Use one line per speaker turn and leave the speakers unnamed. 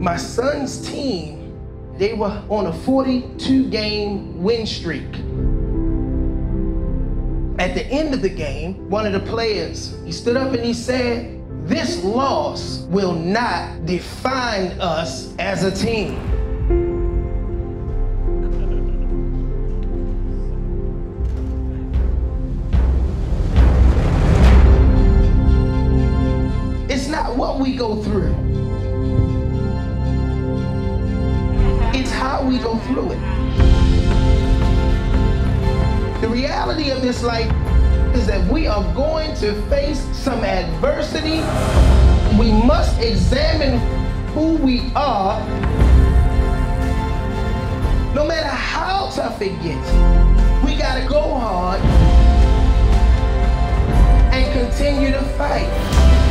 My son's team, they were on a 42-game win streak. At the end of the game, one of the players, he stood up and he said, "This loss will not define us as a team." It's not what we go through. It's how we go through it. The reality of this life is that we are going to face some adversity. We must examine who we are. No matter how tough it gets, we gotta go hard and continue to fight.